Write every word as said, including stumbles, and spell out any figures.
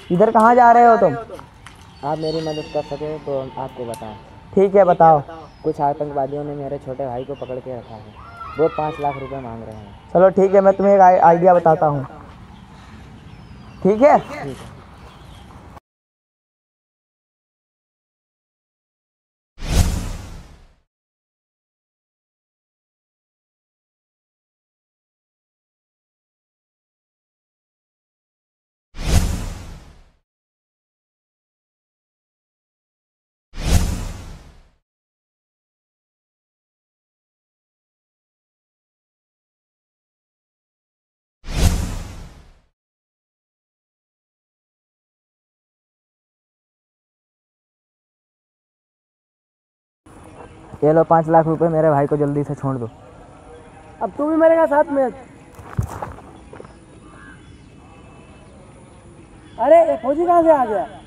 इधर कहाँ जा रहे हो तुम? आप मेरी मदद कर सके तो आपको बताएं। ठीक है, बताओ। कुछ आतंकवादियों ने मेरे छोटे भाई को पकड़ के रखा है। वो पाँच लाख रुपए मांग रहे हैं। चलो ठीक है, मैं तुम्हें एक आइडिया बताता हूँ। ठीक है। ठीक है। ये लो पाँच लाख रुपए, मेरे भाई को जल्दी से छोड़ दो। अब तू भी मरेगा साथ में। अरे ये फौजी कहाँ से आ गया?